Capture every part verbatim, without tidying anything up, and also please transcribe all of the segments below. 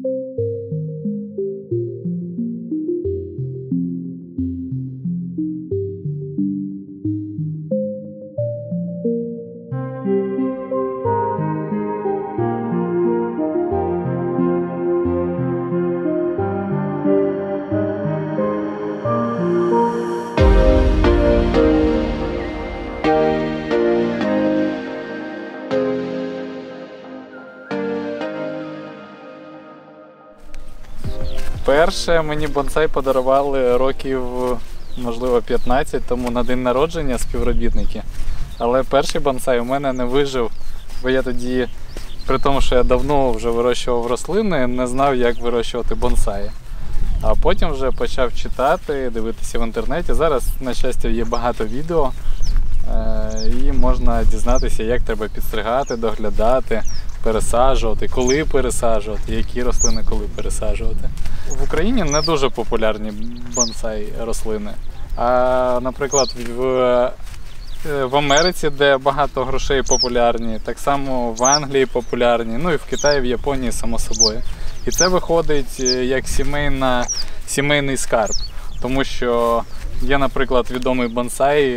Перше мені бонсай подарували років, можливо, п'ятнадцять тому на день народження співробітники. Але перший бонсай у мене не вижив, бо я тоді, при тому, що я давно вже вирощував рослини, не знав, як вирощувати бонсаї. А потім вже почав читати, дивитися в інтернеті. Зараз, на щастя, є багато відео і можна дізнатися, як треба підстригати, доглядати, пересаджувати, коли пересаджувати, які рослини коли пересаджувати. В Україні не дуже популярні бонсай рослини. А, наприклад, в, в Америці, де багато грошей популярні, так само в Англії популярні, ну і в Китаї, в Японії, само собою. І це виходить як сімейна, сімейний скарб. Тому що є, наприклад, відомий бонсай,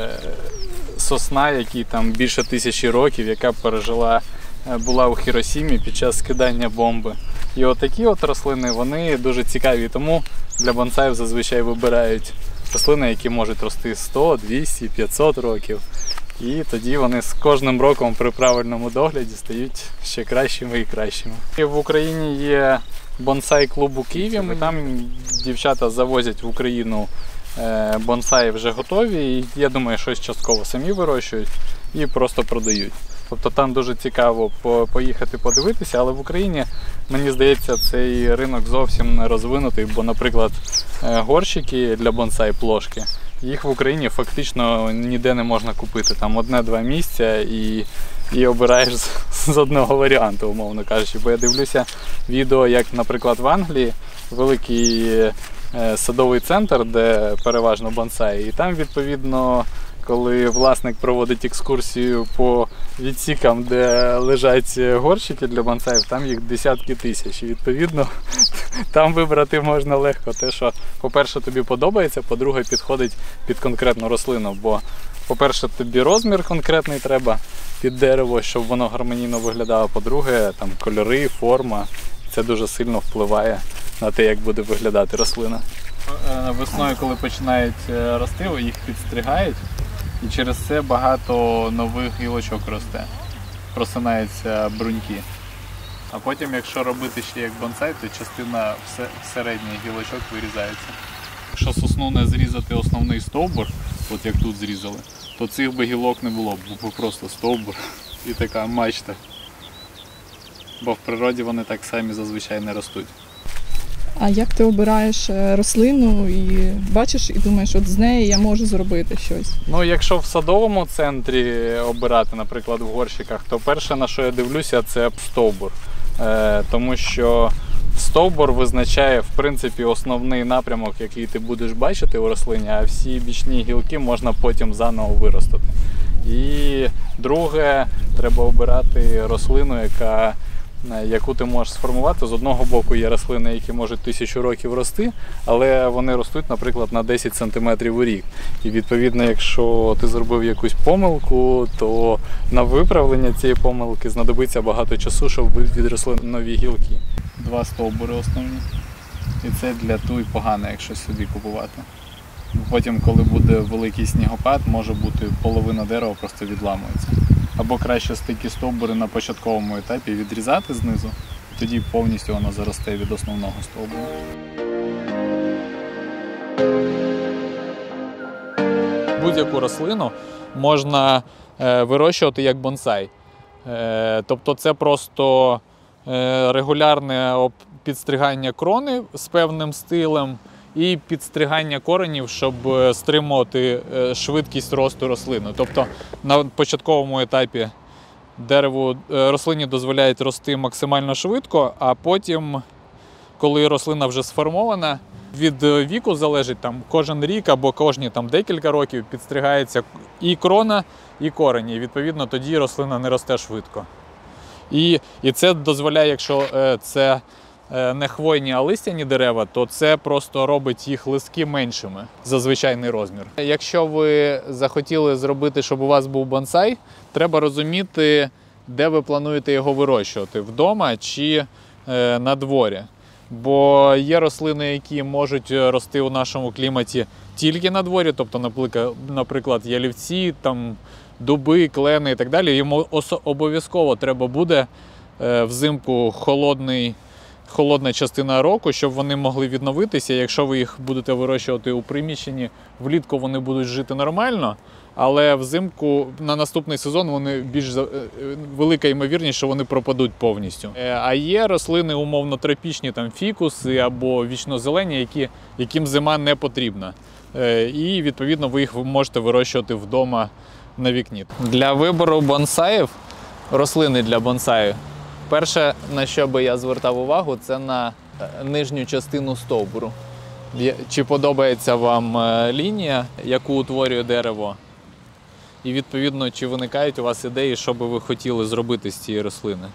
сосна, який там більше тисячі років, яка пережила, була у Хіросімі під час скидання бомби. І отакі от рослини, вони дуже цікаві, тому для бонсаїв зазвичай вибирають рослини, які можуть рости сто, двісті, п'ятсот років. І тоді вони з кожним роком при правильному догляді стають ще кращими і кращими. І в Україні є бонсай-клуб у Києві, там дівчата завозять в Україну бонсаї вже готові, і я думаю, щось частково самі вирощують і просто продають. Тобто там дуже цікаво поїхати подивитися, але в Україні, мені здається, цей ринок зовсім не розвинутий, бо, наприклад, горщики для бонсай-плошки, їх в Україні фактично ніде не можна купити. Там одне-два місця і, і обираєш з, з одного варіанту, умовно кажучи. Бо я дивлюся відео, як, наприклад, в Англії великий садовий центр, де переважно бонсаї, і там, відповідно, коли власник проводить екскурсію по відсікам, де лежать горщики для бонсаїв, там їх десятки тисяч. І, відповідно, там вибрати можна легко те, що, по-перше, тобі подобається, по-друге, підходить під конкретну рослину. Бо, по-перше, тобі розмір конкретний треба під дерево, щоб воно гармонійно виглядало. По-друге, там кольори, форма. Це дуже сильно впливає на те, як буде виглядати рослина. Весною, коли починають рости, їх підстригають. І через це багато нових гілочок росте, просинаються бруньки. А потім, якщо робити ще як бонсай, то частина середніх гілочок вирізається. Якщо сосну не зрізати основний стовбур, от як тут зрізали, то цих би гілок не було, бо просто стовбур і така мачта. Бо в природі вони так самі зазвичай не ростуть. А як ти обираєш рослину і бачиш і думаєш, от з неї я можу зробити щось? Ну, якщо в садовому центрі обирати, наприклад, в горщиках, то перше, на що я дивлюся, це стовбур. Е, тому що стовбур визначає, в принципі, основний напрямок, який ти будеш бачити у рослині, а всі бічні гілки можна потім заново виростити. І друге, треба обирати рослину, яка яку ти можеш сформувати. З одного боку є рослини, які можуть тисячу років рости, але вони ростуть, наприклад, на десять сантиметрів у рік. І відповідно, якщо ти зробив якусь помилку, то на виправлення цієї помилки знадобиться багато часу, щоб відросли нові гілки. Два стовбури основні. І це для туй погано, якщо собі купувати. Потім, коли буде великий снігопад, може бути половина дерева просто відламується. Або краще стики стовбури на початковому етапі відрізати знизу, і тоді повністю воно заросте від основного стовбура. Будь-яку рослину можна вирощувати як бонсай. Тобто це просто регулярне підстригання крони з певним стилем і підстригання коренів, щоб стримувати швидкість росту рослини. Тобто на початковому етапі дереву, рослині дозволяють рости максимально швидко, а потім, коли рослина вже сформована, від віку залежить, там кожен рік або кожні там декілька років підстригається і крона, і корені. І відповідно тоді рослина не росте швидко. І, і це дозволяє, якщо це не хвойні, а листяні дерева, то це просто робить їх листки меншими за звичайний розмір. Якщо ви захотіли зробити, щоб у вас був бонсай, треба розуміти, де ви плануєте його вирощувати – вдома чи е, на дворі. Бо є рослини, які можуть рости у нашому кліматі тільки на дворі, тобто, наприклад, ялівці, там, дуби, клени і так далі. Йому обов'язково треба буде е, взимку холодний, холодна частина року, щоб вони могли відновитися. Якщо ви їх будете вирощувати у приміщенні, влітку вони будуть жити нормально, але взимку на наступний сезон вони більш велика ймовірність, що вони пропадуть повністю. А є рослини умовно тропічні, там фікуси або вічнозелені, які, яким зима не потрібна. І відповідно ви їх можете вирощувати вдома на вікні. Для вибору бонсаїв, рослини для бонсаю, перше, на що би я звертав увагу, це на нижню частину стовбуру. Чи подобається вам лінія, яку утворює дерево, і відповідно, чи виникають у вас ідеї, що би ви хотіли зробити з цієї рослини.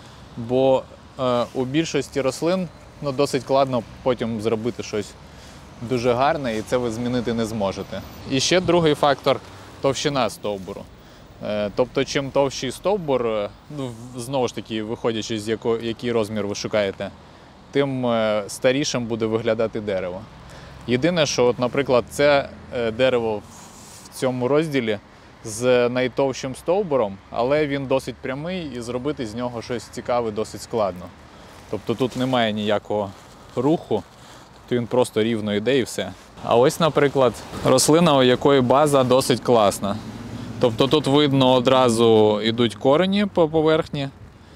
Бо е, у більшості рослин ну, досить складно потім зробити щось дуже гарне, і це ви змінити не зможете. І ще другий фактор – товщина стовбуру. Е, тобто, чим товщий стовбур, ну, знову ж таки, виходячи з яко, який розмір ви шукаєте, тим е, старішим буде виглядати дерево. Єдине, що, от, наприклад, це е, дерево в цьому розділі з найтовщим стовбуром, але він досить прямий і зробити з нього щось цікаве досить складно. Тобто тут немає ніякого руху, то він просто рівно йде і все. А ось, наприклад, рослина, у якої база досить класна. Тобто тут видно одразу йдуть корені по поверхні,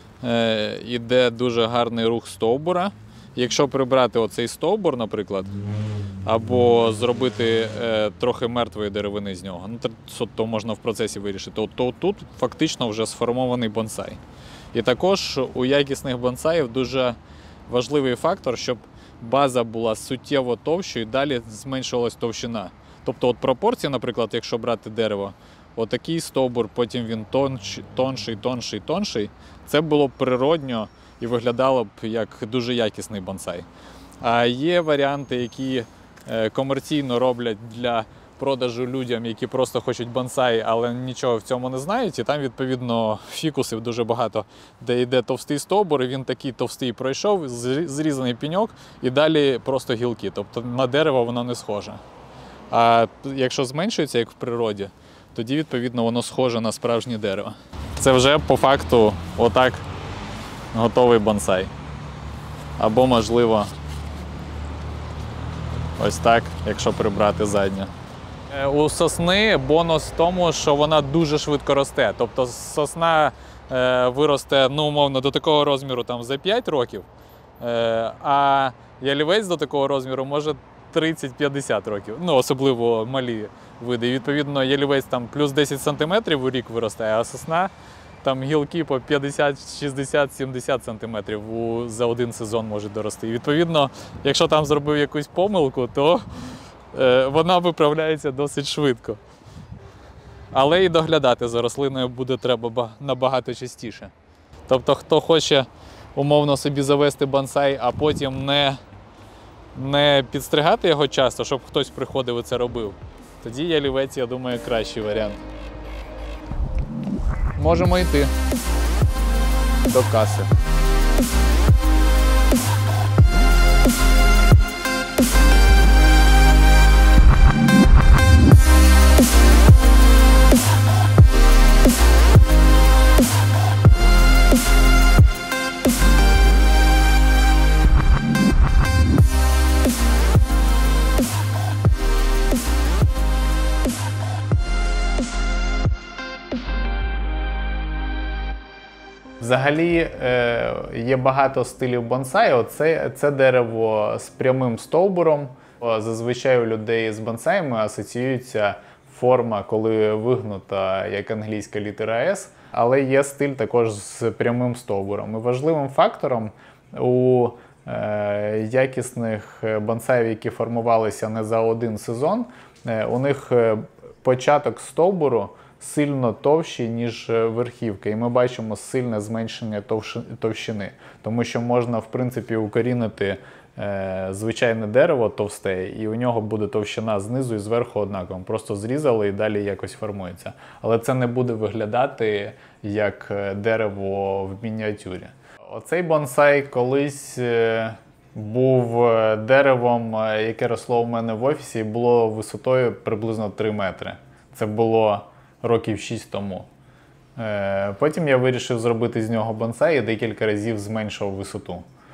е, іде дуже гарний рух стовбура. Якщо прибрати оцей стовбур, наприклад, або зробити е, трохи мертвої деревини з нього, ну, то, то можна в процесі вирішити, то, то тут фактично вже сформований бонсай. І також у якісних бонсаїв дуже важливий фактор, щоб база була суттєво товщою і далі зменшувалась товщина. Тобто от пропорції, наприклад, якщо брати дерево, отакий стовбур, потім він тонший, тонший, тонший, тонший, це було б природньо і виглядало б як дуже якісний бонсай. А є варіанти, які комерційно роблять для продажу людям, які просто хочуть бонсай, але нічого в цьому не знають. І там, відповідно, фікусів дуже багато, де йде товстий стовбур, і він такий товстий пройшов, зрізаний пеньок, і далі просто гілки. Тобто на дерево воно не схоже. А якщо зменшується, як в природі, тоді, відповідно, воно схоже на справжнє дерево. Це вже, по факту, отак готовий бонсай. Або, можливо, ось так, якщо прибрати заднє. У сосни бонус в тому, що вона дуже швидко росте. Тобто сосна е, виросте, ну, умовно, до такого розміру там, за п'ять років, е, а ялівець до такого розміру може тридцять-п'ятдесят років. Ну, особливо малі види. І, відповідно, ялівець там плюс десять сантиметрів у рік виростає, а сосна там гілки по п'ятдесят, шістдесят, сімдесят сантиметрів у, за один сезон може дорости. І, відповідно, якщо там зробив якусь помилку, то е, вона виправляється досить швидко. Але і доглядати за рослиною буде треба набагато частіше. Тобто, хто хоче умовно собі завести бонсай, а потім не, не підстригати його часто, щоб хтось приходив і це робив, тоді ялівець, я думаю, кращий варіант. Можемо йти до каси. Взагалі є багато стилів бонсаю. Це, це дерево з прямим стовбуром. Зазвичай у людей з бонсаями асоціюється форма, коли вигнута, як англійська літера «С», але є стиль також з прямим стовбуром. І важливим фактором у е, якісних бонсаїв, які формувалися не за один сезон, е, у них початок стовбуру сильно товщі, ніж верхівка. І ми бачимо сильне зменшення товщини. Тому що можна, в принципі, укорінити е, звичайне дерево товсте, і у нього буде товщина знизу і зверху однакова. Просто зрізали і далі якось формується. Але це не буде виглядати як дерево в мініатюрі. Оцей бонсай колись е, був деревом, яке росло у мене в офісі, і було висотою приблизно три метри. Це було років шість тому. Потім я вирішив зробити з нього бонсай і декілька разів зменшував висоту.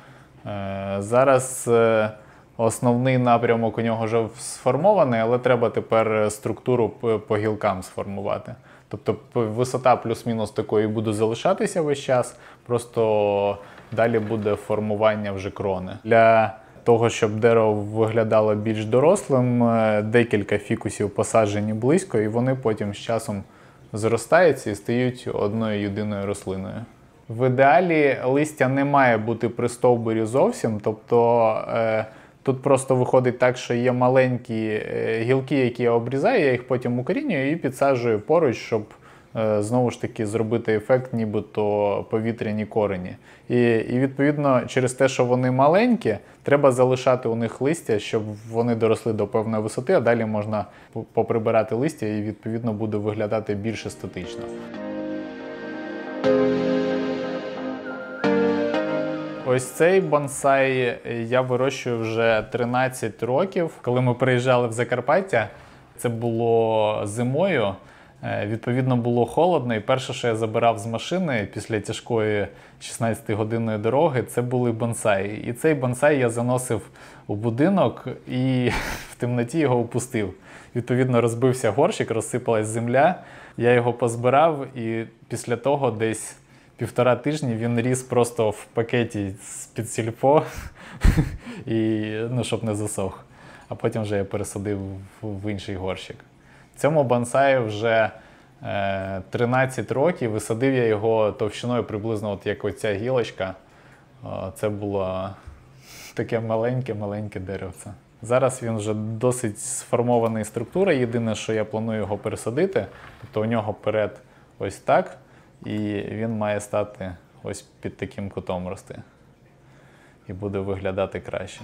Зараз основний напрямок у нього вже сформований, але треба тепер структуру по гілкам сформувати. Тобто висота плюс-мінус такої буде залишатися весь час, просто далі буде формування вже крони. Для того, щоб дерево виглядало більш дорослим, декілька фікусів посаджені близько, і вони потім з часом зростаються і стають одною єдиною рослиною. В ідеалі листя не має бути при стовбурі зовсім, тобто е, тут просто виходить так, що є маленькі гілки, які я обрізаю, я їх потім укорінюю і підсаджую поруч, щоб е, знову ж таки зробити ефект, нібито повітряні корені. І, і відповідно через те, що вони маленькі, треба залишати у них листя, щоб вони доросли до певної висоти, а далі можна поприбирати листя і відповідно буде виглядати більш естетично. Ось цей бонсай я вирощую вже тринадцять років. Коли ми приїжджали в Закарпаття, це було зимою, відповідно було холодно, і перше, що я забирав з машини після тяжкої шістнадцятигодинної дороги, це були бонсаї. І цей бонсай я заносив у будинок і в темноті його опустив. Відповідно розбився горщик, розсипалась земля, я його позбирав і після того десь півтора тижні він ріс просто в пакеті з-під сільпо, і, ну, щоб не засох. А потім вже я пересадив в інший горщик. Цьому бонсаю вже е, тринадцять років, висадив я його товщиною приблизно от як оця гілочка. О, це було таке маленьке-маленьке деревце. Зараз він вже досить сформований структура, єдине, що я планую його пересадити, тобто у нього перед ось так, і він має стати ось під таким кутом рости. І буде виглядати краще.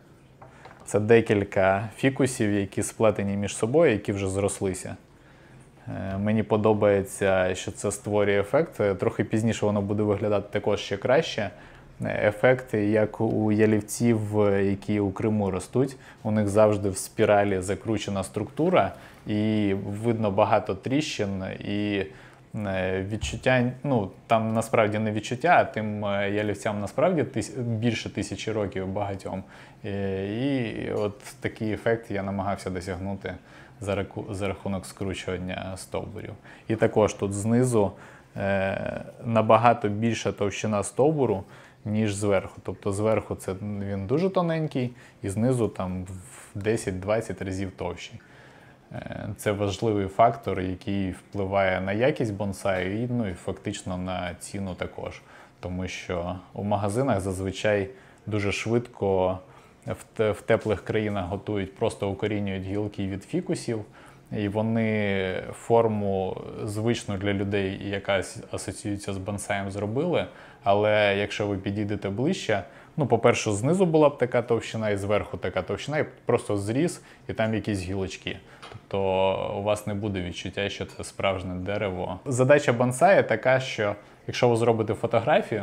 Це декілька фікусів, які сплетені між собою, які вже зрослися. Мені подобається, що це створює ефект. Трохи пізніше воно буде виглядати також ще краще. Ефект, як у ялівців, які у Криму ростуть. У них завжди в спіралі закручена структура, і видно багато тріщин, і відчуття, ну, там насправді не відчуття, а тим ялівцям насправді тис, більше тисячі років багатьом. І, і от такий ефект я намагався досягнути за, раку, за рахунок скручування стовбурів. І також тут знизу е, набагато більша товщина стовбуру, ніж зверху. Тобто зверху це він дуже тоненький, і знизу там в десять-двадцять разів товщий. Це важливий фактор, який впливає на якість бонсаю і, ну, і фактично на ціну також. Тому що у магазинах зазвичай дуже швидко в, в теплих країнах готують, просто укорінюють гілки від фікусів, і вони форму звичну для людей, яка асоціюється з бонсаєм, зробили. Але якщо ви підійдете ближче, ну, по-перше, знизу була б така товщина, і зверху така товщина, і просто зріз, і там якісь гілочки. Тобто у вас не буде відчуття, що це справжнє дерево. Задача бонсаю така, що якщо ви зробите фотографію,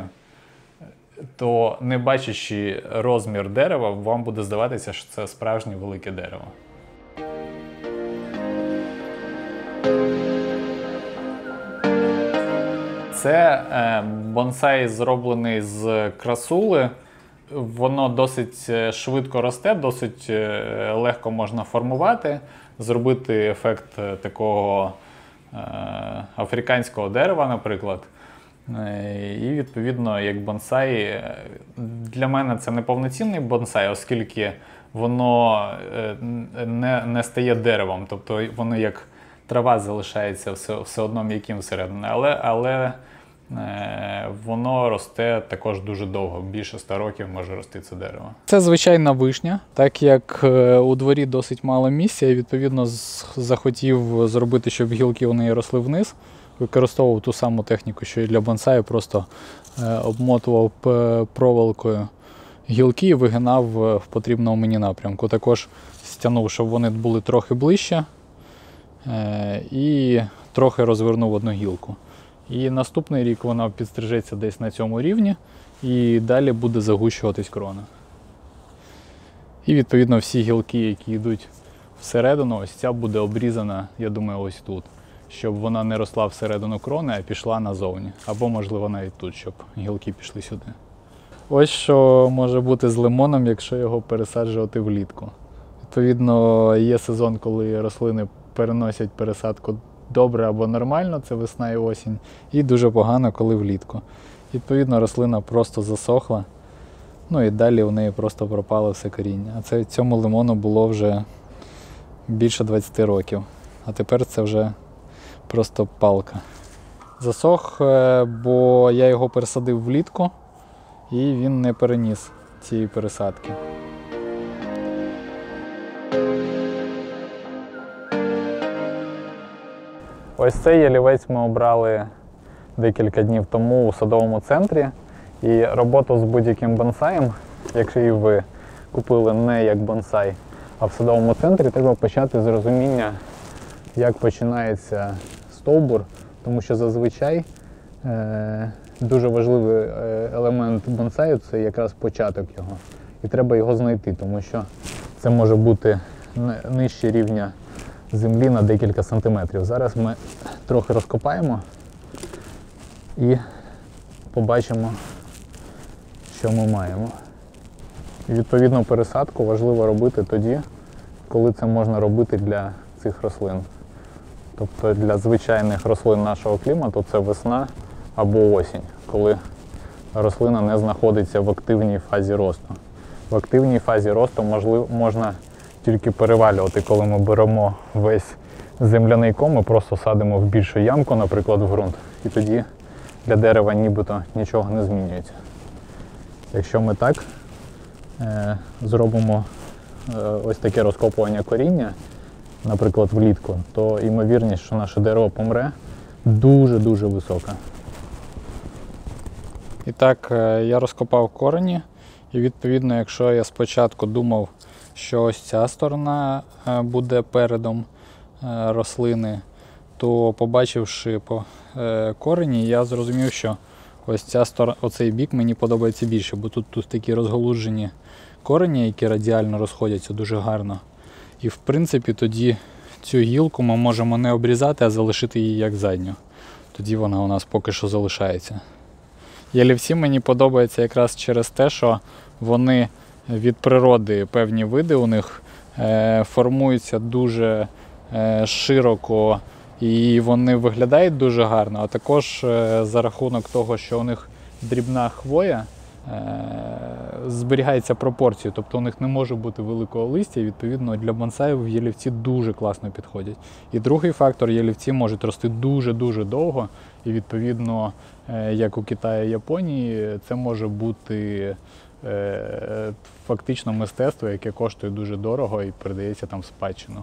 то не бачачи розмір дерева, вам буде здаватися, що це справжнє велике дерево. Це е, бонсай зроблений з красули. Воно досить швидко росте, досить легко можна формувати, зробити ефект такого е, африканського дерева, наприклад. І відповідно, як бонсай, для мене це не повноцінний бонсай, оскільки воно не, не стає деревом, тобто воно як трава залишається все, все одно м'яким всередині. Але, але воно росте також дуже довго, більше ста років може рости це дерево. Це звичайна вишня, так як у дворі досить мало місця, і відповідно захотів зробити, щоб гілки у неї росли вниз. Використовував ту саму техніку, що і для бонсаю, просто обмотував проволокою гілки і вигинав в потрібному мені напрямку. Також стягнув, щоб вони були трохи ближче, і трохи розвернув одну гілку. І наступний рік вона підстрижеться десь на цьому рівні, і далі буде загущуватись крона. І відповідно всі гілки, які йдуть всередину, ось ця буде обрізана, я думаю, ось тут. Щоб вона не росла всередину крони, а пішла назовні. Або, можливо, навіть тут, щоб гілки пішли сюди. Ось що може бути з лимоном, якщо його пересаджувати влітку. Відповідно, є сезон, коли рослини переносять пересадку добре або нормально, це весна і осінь, і дуже погано, коли влітку. Відповідно, рослина просто засохла, ну і далі у неї просто пропало все коріння. А це цьому лимону було вже більше двадцяти років, а тепер це вже просто палка. Засох, бо я його пересадив влітку, і він не переніс цієї пересадки. Ось цей ялівець ми обрали декілька днів тому у садовому центрі. І роботу з будь-яким бонсаєм, якщо і ви купили не як бонсай, а в садовому центрі, треба почати з розуміння, як починається стовбур, тому що зазвичай е, дуже важливий елемент бонсаю – це якраз початок його. І треба його знайти, тому що це може бути нижче рівня землі на декілька сантиметрів. Зараз ми трохи розкопаємо і побачимо, що ми маємо. І відповідно пересадку важливо робити тоді, коли це можна робити для цих рослин. Тобто для звичайних рослин нашого клімату це весна або осінь, коли рослина не знаходиться в активній фазі росту. В активній фазі росту можливо, можна тільки перевалювати, коли ми беремо весь земляний ком і просто садимо в більшу ямку, наприклад, в ґрунт. І тоді для дерева нібито нічого не змінюється. Якщо ми так е, зробимо е, ось таке розкопування коріння, наприклад, влітку, то ймовірність, що наше дерево помре, дуже-дуже висока. І так, я розкопав корені, і відповідно, якщо я спочатку думав, що ось ця сторона буде передом рослини, то побачивши по корені, я зрозумів, що ось ця сторона, оцей бік мені подобається більше, бо тут, тут такі розголуджені корені, які радіально розходяться дуже гарно. І в принципі тоді цю гілку ми можемо не обрізати, а залишити її як задню. Тоді вона у нас поки що залишається. Ялівці мені подобаються якраз через те, що вони від природи, певні види у них е, формуються дуже е, широко і вони виглядають дуже гарно, а також е, за рахунок того, що у них дрібна хвоя, е, зберігається пропорція, тобто у них не може бути великого листя, і відповідно для бонсаїв ялівці дуже класно підходять. І другий фактор, ялівці можуть рости дуже-дуже довго, і відповідно, е, як у Китаї і Японії, це може бути е, фактично мистецтво, яке коштує дуже дорого і передається там в спадщину.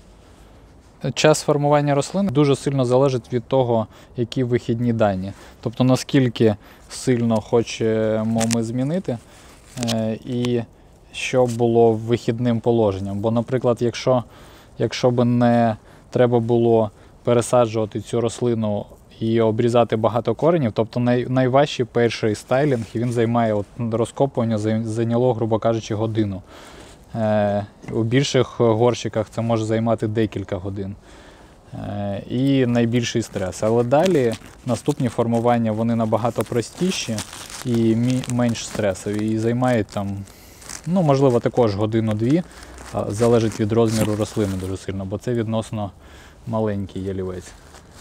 Час формування рослин дуже сильно залежить від того, які вихідні дані. Тобто наскільки сильно хочемо ми змінити е, і що було вихідним положенням. Бо, наприклад, якщо, якщо б не треба було пересаджувати цю рослину і обрізати багато коренів, тобто най, найважчий перший стайлінг, і він займає, от, розкопування зайняло, грубо кажучи, годину. Е, у більших горщиках це може займати декілька годин. Е, і найбільший стрес. Але далі наступні формування, вони набагато простіші і менш стресові. І займають там, ну, можливо, також годину-дві, залежить від розміру рослини дуже сильно, бо це відносно маленький ялівець.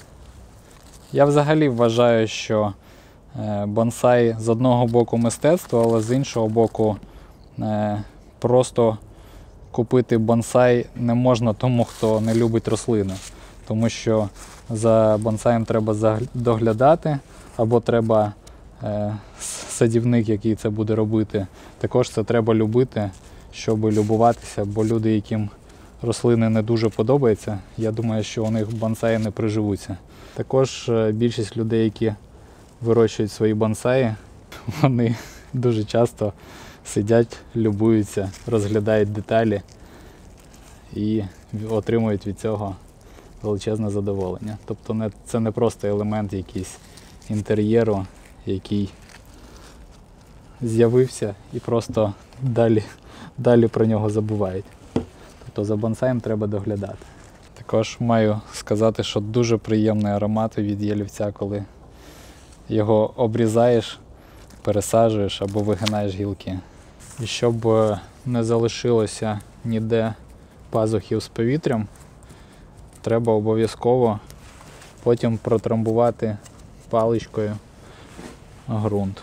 Я взагалі вважаю, що бонсай з одного боку мистецтво, але з іншого боку просто купити бонсай не можна тому, хто не любить рослини. Тому що за бонсаєм треба доглядати, або треба е, садівник, який це буде робити. Також це треба любити, щоб любуватися, бо люди, яким рослини не дуже подобаються, я думаю, що у них бонсаї не приживуться. Також е, більшість людей, які вирощують свої бонсаї, вони дуже часто сидять, любуються, розглядають деталі і отримують від цього величезне задоволення. Тобто не, це не просто елемент якийсь інтер'єру, який з'явився і просто далі, далі про нього забувають. Тобто за бонсаєм треба доглядати. Також маю сказати, що дуже приємний аромат від ялівця, коли його обрізаєш, пересаджуєш або вигинаєш гілки. І щоб не залишилося ніде пазухів з повітрям, треба обов'язково потім протрамбувати паличкою ґрунт.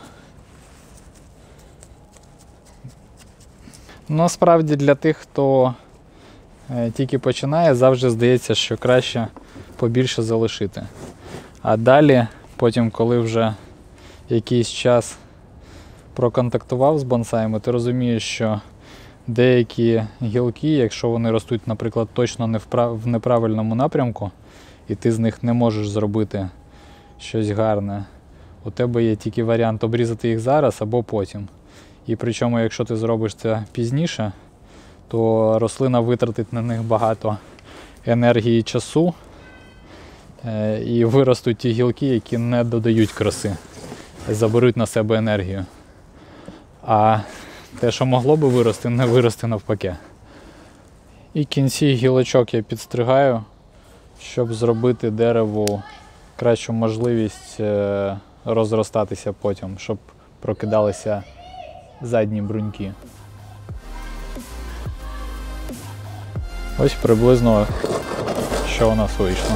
Насправді для тих, хто тільки починає, завжди здається, що краще побільше залишити. А далі, потім, коли вже якийсь час проконтактував з бонсаями, ти розумієш, що деякі гілки, якщо вони ростуть, наприклад, точно не в неправильному напрямку, і ти з них не можеш зробити щось гарне, у тебе є тільки варіант обрізати їх зараз або потім. І причому, якщо ти зробиш це пізніше, то рослина витратить на них багато енергії і часу, і виростуть ті гілки, які не додають краси, заберуть на себе енергію. А те, що могло би вирости, не виросте навпаки. І кінці гілочок я підстригаю, щоб зробити дереву кращу можливість розростатися потім, щоб прокидалися задні бруньки. Ось приблизно, що у нас вийшло.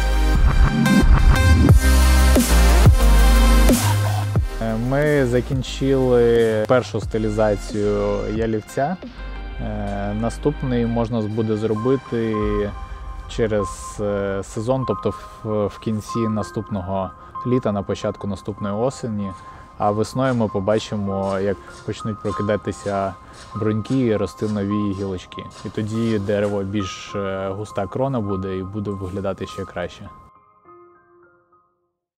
Ми закінчили першу стилізацію ялівця. Наступний можна буде зробити через сезон, тобто в кінці наступного літа, на початку наступної осені. А весною ми побачимо, як почнуть прокидатися бруньки і рости нові гілочки. І тоді дерево більш густа крона буде і буде виглядати ще краще.